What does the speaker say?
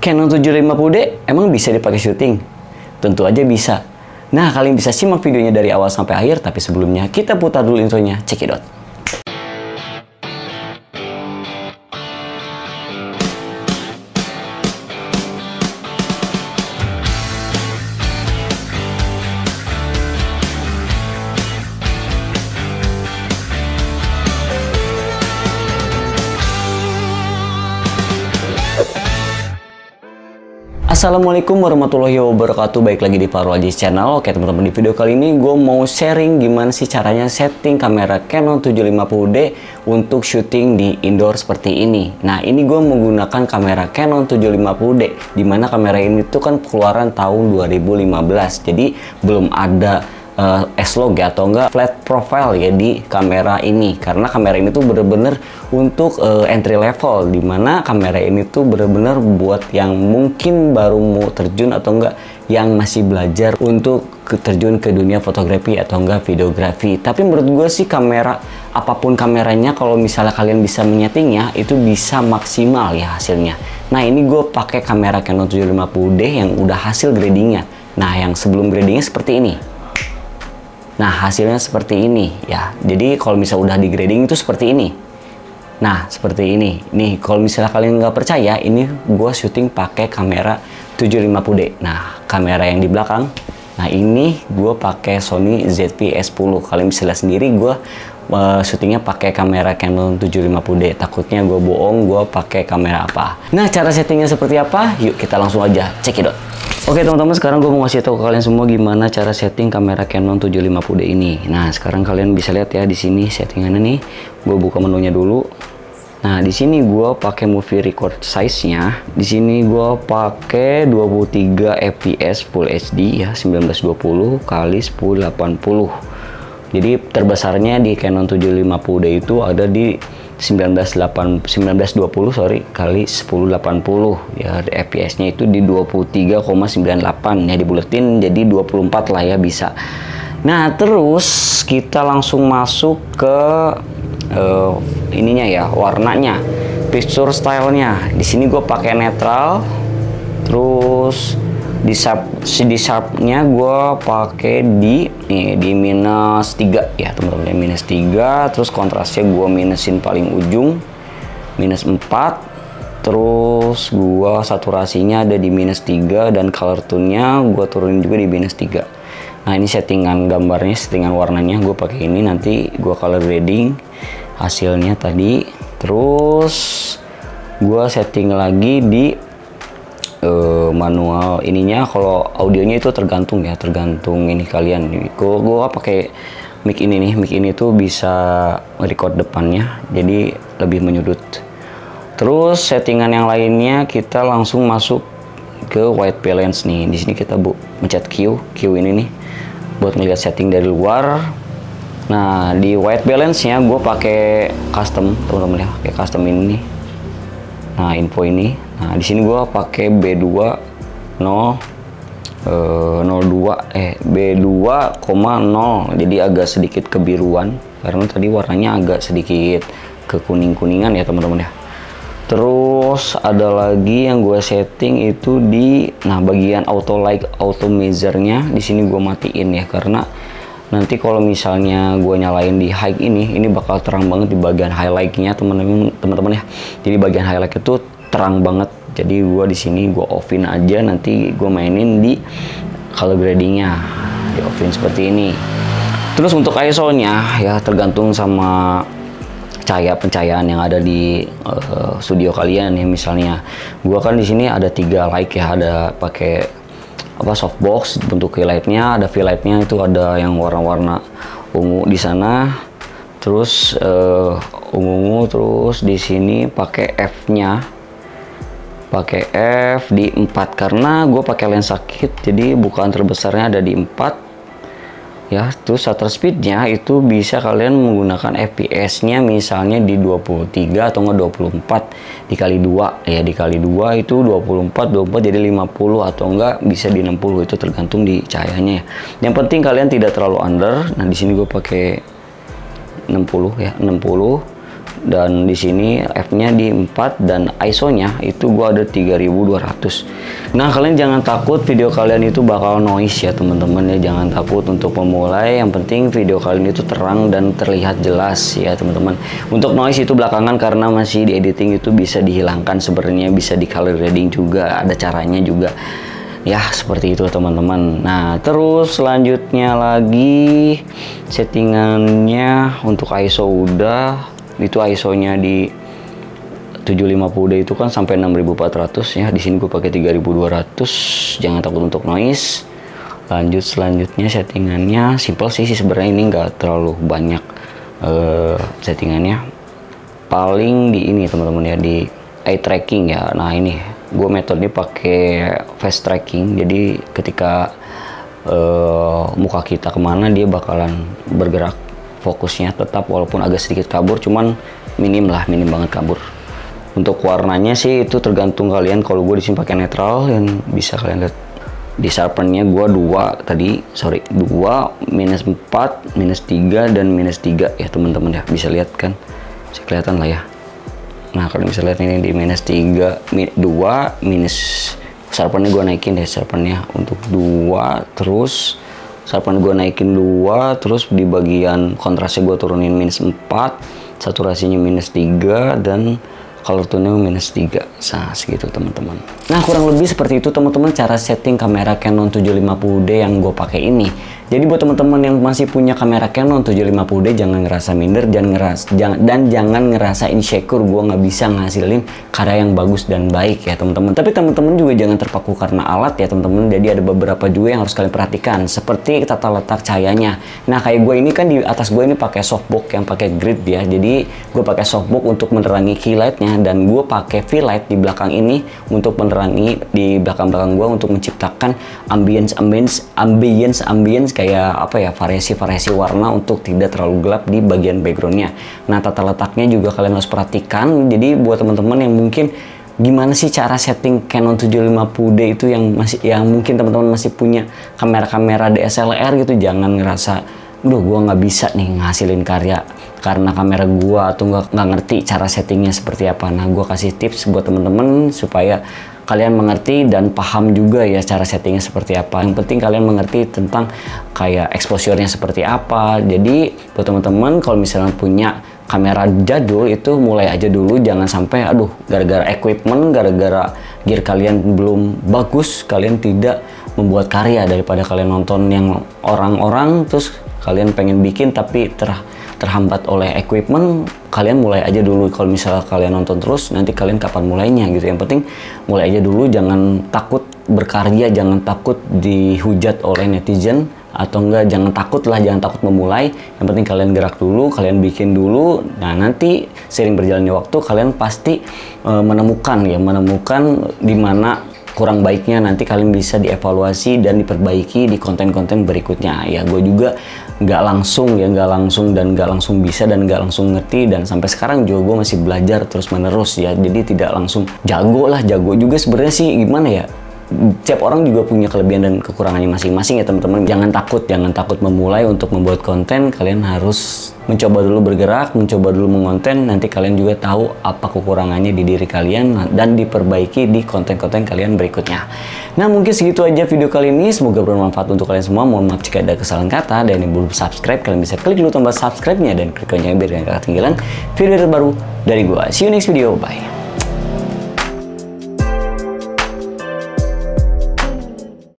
Canon 750D emang bisa dipakai syuting? Tentu aja bisa. Nah, kalian bisa simak videonya dari awal sampai akhir, tapi sebelumnya kita putar dulu intronya, check it out. Assalamualaikum warahmatullahi wabarakatuh. Baik lagi di Fahrul Aziz Channel. Oke teman-teman, di video kali ini gue mau sharing gimana sih caranya setting kamera Canon 750D untuk syuting di indoor seperti ini. Nah, ini gue menggunakan kamera Canon 750D, dimana kamera ini tuh kan keluaran tahun 2015, jadi belum ada S-Log ya, atau enggak flat profile ya di kamera ini, karena kamera ini tuh bener-bener untuk entry level, dimana kamera ini tuh bener-bener buat yang mungkin baru mau terjun atau enggak yang masih belajar untuk terjun ke dunia fotografi atau enggak videografi. Tapi menurut gue sih kamera, apapun kameranya, kalau misalnya kalian bisa menyetingnya, itu bisa maksimal ya hasilnya. Nah, ini gue pakai kamera Canon 750D yang udah hasil gradingnya. Nah, yang sebelum gradingnya seperti ini. Nah, hasilnya seperti ini ya. Jadi kalau misalnya udah di grading itu seperti ini. Nah, seperti ini. Nih, kalau misalnya kalian nggak percaya, ini gue syuting pakai kamera 750D. Nah, kamera yang di belakang, nah ini gue pakai Sony ZV-E10. Kalian bisa lihat sendiri gue syutingnya pakai kamera Canon 750D. Takutnya gue bohong, gue pakai kamera apa. Nah, cara settingnya seperti apa? Yuk kita langsung aja check it out. Oke teman-teman, sekarang gue mau ngasih tahu ke kalian semua gimana cara setting kamera Canon 750D ini. Nah, sekarang kalian bisa lihat ya di sini settingannya nih. Gue buka menunya dulu. Nah, di sini gue pakai movie record size-nya. Di sini gue pakai 23 fps Full HD ya, 1920 x 1080. Jadi terbesarnya di Canon 750D itu ada di 1920 kali 1080 ya, fps-nya itu di 23,98 ya, dibuletin jadi 24 lah ya, bisa. Nah, terus kita langsung masuk ke ininya ya, warnanya, picture style-nya. Di sini gue pakai netral, terus di sharp-nya gue pakai di -3 ya teman-teman, -3. Terus kontrasnya gue minusin paling ujung -4. Terus gue saturasinya ada di -3 dan color tone-nya gue turunin juga di -3. Nah, ini settingan gambarnya, settingan warnanya gue pakai ini. Nanti gue color grading hasilnya tadi. Terus gue setting lagi di manual ininya. Kalau audionya itu tergantung ya, tergantung ini kalian. Gua pakai mic ini nih, mic ini tuh bisa record depannya, jadi lebih menyudut. Terus settingan yang lainnya kita langsung masuk ke white balance nih. Di sini kita mencet Q ini nih buat melihat setting dari luar. Nah, di white balance-nya gue pakai custom teman-teman ya, kayak custom ini nih. Nah, info ini. Nah, di sini gua pakai B2,0. Jadi agak sedikit kebiruan karena tadi warnanya agak sedikit ke kuning-kuningan ya teman-teman ya. Terus ada lagi yang gue setting itu di bagian auto light, auto measure-nya. Di sini gue matiin ya, karena nanti kalau misalnya gue nyalain di high ini bakal terang banget di bagian highlight-nya teman-teman ya. Jadi bagian highlight itu terang banget. Jadi gue di sini gue offin aja, nanti gue mainin di color gradingnya, di offin seperti ini. Terus untuk ISO-nya ya tergantung sama pencahayaan yang ada di studio kalian ya. Misalnya gue kan di sini ada 3 light ya, ada pakai softbox bentuk highlightnya, ada V-light-nya itu ada yang warna-warna ungu di sana, terus ungu, terus di sini pakai F-nya, pakai F di 4 karena gue pakai lensa kit, jadi bukaan terbesarnya ada di 4 ya. Terus shutter speednya itu bisa kalian menggunakan fps-nya misalnya di 23 atau enggak 24 dikali 2 ya, dikali 2 itu 24 jadi 50 atau enggak bisa di 60, itu tergantung di cahayanya ya. Yang penting kalian tidak terlalu under. Nah, di sini gue pakai 60 ya, 60 dan di sini F-nya di 4 dan ISO-nya itu gua ada 3200. Nah, kalian jangan takut video kalian itu bakal noise ya teman-teman ya, jangan takut untuk memulai. Yang penting video kalian itu terang dan terlihat jelas ya teman-teman. Untuk noise itu belakangan karena masih di editing itu bisa dihilangkan sebenarnya, bisa di color grading juga, ada caranya juga. Ya, seperti itu teman-teman. Nah, terus selanjutnya lagi settingannya untuk ISO udah. Itu ISO-nya di 750D itu kan sampai 6400 ya. Di sini gue pakai 3200. Jangan takut untuk noise. Lanjut selanjutnya settingannya simple sih sebenarnya, ini nggak terlalu banyak settingannya. Paling di ini teman-teman ya, di eye tracking ya. Nah, ini gue metode pakai face tracking. Jadi ketika muka kita kemana dia bakalan bergerak. Fokusnya tetap walaupun agak sedikit kabur, cuman minim banget kabur. Untuk warnanya sih itu tergantung kalian. Kalau gue disini pakai netral dan bisa kalian lihat di sharpennya gue 2 tadi, 2, -4, -3 dan -3 ya teman-teman ya, bisa lihat kan, bisa kelihatan lah ya. Nah, kalian bisa lihat ini di -3, 2, sharpennya gue naikin deh, sharpennya untuk 2, terus sharpen gue naikin 2, terus di bagian kontrasnya gue turunin -4, saturasinya -3, dan color tone-nya -3. Nah, segitu teman-teman. Nah, kurang lebih seperti itu teman-teman cara setting kamera Canon 750D yang gue pakai ini. Jadi buat teman-teman yang masih punya kamera Canon 750D jangan ngerasa minder, jangan ngerasa insecure gue nggak bisa ngasilin karya yang bagus dan baik ya teman-teman. Tapi teman-teman juga jangan terpaku karena alat ya teman-teman. Jadi ada beberapa juga yang harus kalian perhatikan, seperti tata letak cahayanya. Nah, kayak gue ini kan di atas gue ini pakai softbox yang pakai grid ya. Jadi gue pakai softbox untuk menerangi key lightnya, dan gue pakai V-light di belakang ini untuk menerangi di belakang gue untuk menciptakan ambience kayak apa ya, variasi warna untuk tidak terlalu gelap di bagian backgroundnya. Nah, tata letaknya juga kalian harus perhatikan. Jadi buat teman-teman yang mungkin gimana sih cara setting Canon 750D itu yang mungkin teman-teman masih punya kamera DSLR gitu, jangan ngerasa duh gua nggak bisa nih ngasilin karya karena kamera gua atau nggak ngerti cara settingnya seperti apa. Nah, gua kasih tips buat teman-teman supaya kalian mengerti dan paham juga ya cara settingnya seperti apa. Yang penting kalian mengerti tentang kayak exposure-nya seperti apa. Jadi buat teman-teman kalau misalnya punya kamera jadul itu mulai aja dulu, jangan sampai aduh gara-gara equipment, gara-gara gear kalian belum bagus kalian tidak membuat karya, daripada kalian nonton yang orang-orang terus kalian pengen bikin tapi terhambat oleh equipment. Kalian mulai aja dulu. Kalau misalnya kalian nonton terus nanti kalian kapan mulainya gitu. Yang penting mulai aja dulu, jangan takut berkarya, jangan takut dihujat oleh netizen, atau enggak jangan takut memulai. Yang penting kalian gerak dulu, kalian bikin dulu. Nah, nanti seiring berjalannya waktu kalian pasti menemukan di mana kurang baiknya, nanti kalian bisa dievaluasi dan diperbaiki di konten-konten berikutnya. Ya, gue juga nggak langsung bisa dan nggak langsung ngerti, dan sampai sekarang juga gue masih belajar terus menerus ya. Jadi tidak langsung jago juga sebenarnya sih, gimana ya, setiap orang juga punya kelebihan dan kekurangannya masing-masing ya teman-teman. Jangan takut memulai untuk membuat konten. Kalian harus mencoba dulu bergerak, mencoba dulu mengonten. Nanti kalian juga tahu apa kekurangannya di diri kalian dan diperbaiki di konten-konten kalian berikutnya. Nah, mungkin segitu aja video kali ini. Semoga bermanfaat untuk kalian semua. Mohon maaf jika ada kesalahan kata, dan yang belum subscribe kalian bisa klik dulu tombol subscribe-nya dan klik loncengnya biar kalian gak ketinggalan video terbaru dari gua. See you next video, bye.